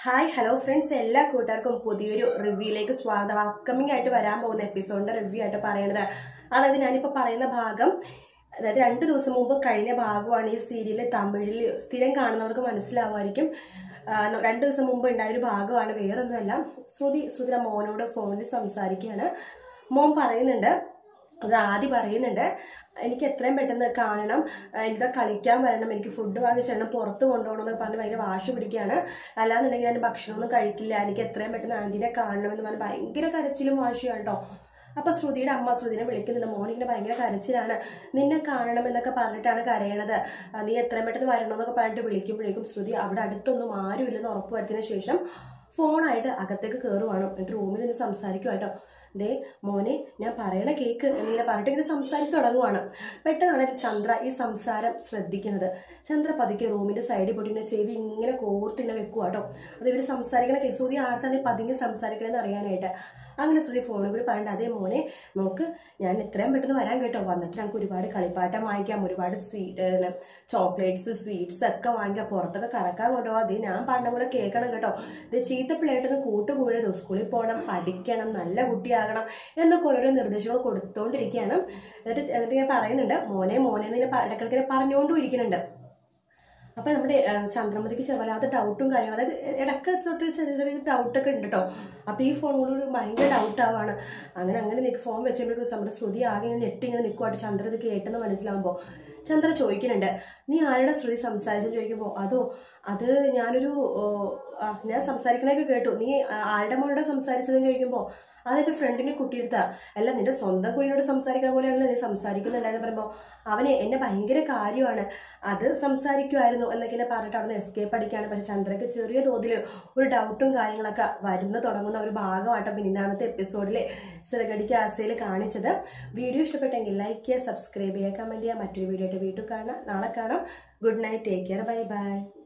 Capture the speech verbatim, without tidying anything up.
Hi hello friends, എല്ലാ കൂട്ടുകാർക്കും പുതിയൊരു റിവ്യൂയിലേക്ക് സ്വാഗതം. അപ്കമിംഗ് ആയിട്ട് വരാൻ പോകുന്ന എപ്പിസോഡിന്റെ റിവ്യൂ ആയിട്ട് പറയുന്നത്, അതായത് ഞാനിപ്പോൾ പറയുന്ന ഭാഗം, അതായത് രണ്ട് ദിവസം മുമ്പ് കഴിഞ്ഞ ഭാഗമാണ് ഈ സീരിയൽ. തമിഴിൽ സ്ഥിരം കാണുന്നവർക്ക് മനസ്സിലാവുമായിരിക്കും. രണ്ട് ദിവസം മുമ്പ് ഉണ്ടായൊരു ഭാഗമാണ്, വേറൊന്നുമല്ല. ശ്രുതി ശ്രുതിയുടെ മോനോട് ഫോണിൽ സംസാരിക്കുകയാണ്. മോൻ പറയുന്നുണ്ട്, അത് ആദ്യം പറയുന്നുണ്ട്, എനിക്ക് എത്രയും പെട്ടെന്ന് കാണണം, എനിക്ക് കളിക്കാൻ വരണം, എനിക്ക് ഫുഡ് വാങ്ങിച്ചു തരണം, പുറത്ത് കൊണ്ടുപോകണമെന്ന് പറഞ്ഞ് ഭയങ്കര വാശി പിടിക്കുകയാണ്. അല്ലാന്നുണ്ടെങ്കിൽ ഞാൻ ഭക്ഷണമൊന്നും കഴിക്കില്ല, എനിക്ക് എത്രയും പെട്ടെന്ന് ആൻറ്റീനെ കാണണമെന്ന് പറഞ്ഞ് ഭയങ്കര കരച്ചിലും വാശിയാണ് കേട്ടോ. അപ്പൊ ശ്രുതിയുടെ അമ്മ ശ്രുതിനെ വിളിക്കുന്നുണ്ട്, മോനിങ്ങനെ ഭയങ്കര കരച്ചിലാണ്, നിന്നെ കാണണം എന്നൊക്കെ പറഞ്ഞിട്ടാണ് കരയണത്, നീ എത്രയും പെട്ടെന്ന് വരണമെന്നൊക്കെ പറഞ്ഞിട്ട് വിളിക്കുമ്പോഴേക്കും ശ്രുതി അവിടെ അടുത്തൊന്നും ആരും ഇല്ലെന്ന് ഉറപ്പ് വരുത്തിയതിനു ശേഷം ഫോണായിട്ട് അകത്തേക്ക് കയറുവാണ്. എന്നിട്ട് റൂമിൽ നിന്ന് സംസാരിക്കും കേട്ടോ. ദേ മോനെ, ഞാൻ പറയണ കേക്ക് എന്നിങ്ങനെ പറഞ്ഞിട്ട് ഇങ്ങനെ സംസാരിച്ച് തുടങ്ങുവാണ്. പെട്ടെന്നാണ് ചന്ദ്ര ഈ സംസാരം ശ്രദ്ധിക്കുന്നത്. ചന്ദ്ര പതുക്കെ റൂമിന്റെ സൈഡിൽ പോയിട്ട് ഇങ്ങനെ ചെവി ഇങ്ങനെ കോർത്ത് ഇങ്ങനെ വെക്കുക കേട്ടോ. അത് ഇവര് സംസാരിക്കണ കേക്ക് ശ്രുതി ആർത്താണ് പതുങ്ങി സംസാരിക്കണമെന്ന് അറിയാനായിട്ട്. അങ്ങനെ ശ്രുതി ഫോണിൽ കൂടി പറയണ്ട, അതേ മോനെ നോക്ക്, ഞാൻ എത്രയും പെട്ടെന്ന് വരാൻ കേട്ടോ, വന്നിട്ട് നമുക്ക് ഒരുപാട് കളിപ്പാട്ടം വാങ്ങിക്കാം, ഒരുപാട് സ്വീറ്റ് ചോക്ലേറ്റ്സ് സ്വീറ്റ്സ് ഒക്കെ വാങ്ങിക്കാം, പുറത്തൊക്കെ കറക്കാൻ കൊണ്ടുപോകാം, അതേ ഞാൻ പറഞ്ഞ പോലെ കേൾക്കണം കേട്ടോ, ഇത് ചീത്തപ്പിള്ളയായിട്ടൊന്ന് കൂട്ടുകൂടരുത്, സ്കൂളിൽ പോകണം, പഠിക്കണം, നല്ല കുട്ടിയാകണം എന്നൊക്കെ ഓരോ നിർദ്ദേശങ്ങൾ കൊടുത്തോണ്ടിരിക്കുകയാണ്. എന്നിട്ട് എന്നിട്ട് ഞാൻ പറയുന്നുണ്ട്, മോനെ മോനെ എന്ന് ഇടക്കിടക്കിനെ പറഞ്ഞുകൊണ്ടും ഇരിക്കുന്നുണ്ട്. അപ്പൊ നമ്മുടെ ചന്ദ്രമതിക്ക് ചെറുവല്ലാത്ത ഡൗട്ടും കാര്യങ്ങളും, അതായത് ഇടയ്ക്ക് തൊട്ട് ചെറിയ ചെറിയ ഡൗട്ടൊക്കെ ഉണ്ട് കേട്ടോ. അപ്പൊ ഈ ഫോണിനോട് ഭയങ്കര ഡൗട്ട് ആവാണ്. അങ്ങനെ അങ്ങനെ നിൽക്ക് ഫോൺ വെച്ചപ്പോഴേക്കും നമ്മുടെ ശ്രുതി ആകെ ഇങ്ങനെ നെട്ടി ഇങ്ങനെ നിൽക്കുവാട്ട്. ചന്ദ്ര ഇത് കേട്ടെന്ന് മനസ്സിലാവുമ്പോൾ ചന്ദ്ര ചോദിക്കുന്നുണ്ട്, നീ ആരുടെ ശ്രുതി സംസാരിച്ചെന്ന് ചോദിക്കുമ്പോൾ, അതോ അത് ഞാനൊരു ഞാൻ സംസാരിക്കണൊക്കെ കേട്ടു, നീ ആരുടെ മോനോട് സംസാരിച്ചതെന്ന് ചോദിക്കുമ്പോൾ, അതെന്റെ ഫ്രണ്ടിനെ കുട്ടിയെടുത്താ, അല്ല നിന്റെ സ്വന്തം കുഞ്ഞിനോട് സംസാരിക്കുന്ന പോലെയാണല്ലോ നീ സംസാരിക്കുന്നുണ്ടായെന്ന് പറയുമ്പോൾ, അവനെ എന്നെ ഭയങ്കര കാര്യമാണ്, അത് സംസാരിക്കുമായിരുന്നു എന്നൊക്കെ എന്നെ പറഞ്ഞിട്ട് അവിടെ നിന്ന് എസ്കേപ്പ് അടിക്കുകയാണ്. പക്ഷെ ചന്ദ്രയ്ക്ക് ചെറിയ തോതിൽ ഒരു ഡൗട്ടും കാര്യങ്ങളൊക്കെ വരുന്ന തുടങ്ങുന്ന ഒരു ഭാഗമായിട്ട് പിന്നെ ഇന്നത്തെ എപ്പിസോഡിലെ സിറകടിക്ക് ആസയിൽ കാണിച്ചത്. വീഡിയോ ഇഷ്ടപ്പെട്ടെങ്കിൽ ലൈക്ക് ചെയ്യുക, സബ്സ്ക്രൈബ് ചെയ്യുക, കമന്റ് ചെയ്യുക. മറ്റൊരു വീഡിയോ ആയിട്ട് വീട്ടിൽ കാണാം, നാളെ കാണാം. Good night, take care, bye by.